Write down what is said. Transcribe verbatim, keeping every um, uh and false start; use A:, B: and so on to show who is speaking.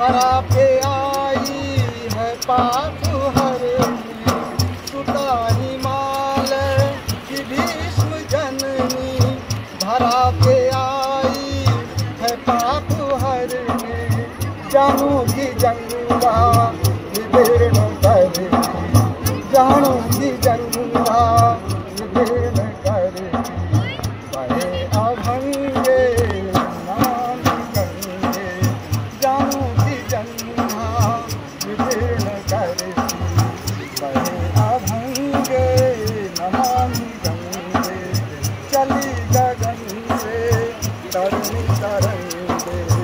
A: धरा पे आई है पाप हरनी, सुता हिमालय की भीष्म जननी। धरा पे आई है पाप हरनी, जानू की जंगा विदीर्ण करती, जानू की जंगा विदीर्ण करती। बहे अभंगे नाम गंगे, जानू की जंगा विदीर्ण करती। बहे अभंगे नमामि गंगे, चली गगन से तरंग तरंगे।